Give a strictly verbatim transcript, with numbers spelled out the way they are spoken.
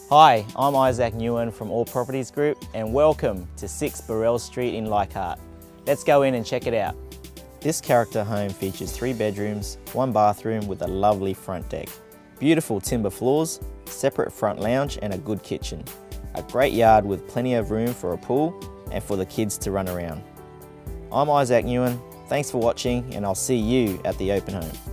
Hi, I'm Isaac Nguyen from All Properties Group and welcome to six Birrell Street in Leichhardt. Let's go in and check it out. This character home features three bedrooms, one bathroom with a lovely front deck, beautiful timber floors, separate front lounge and a good kitchen, a great yard with plenty of room for a pool and for the kids to run around. I'm Isaac Nguyen, thanks for watching and I'll see you at the open home.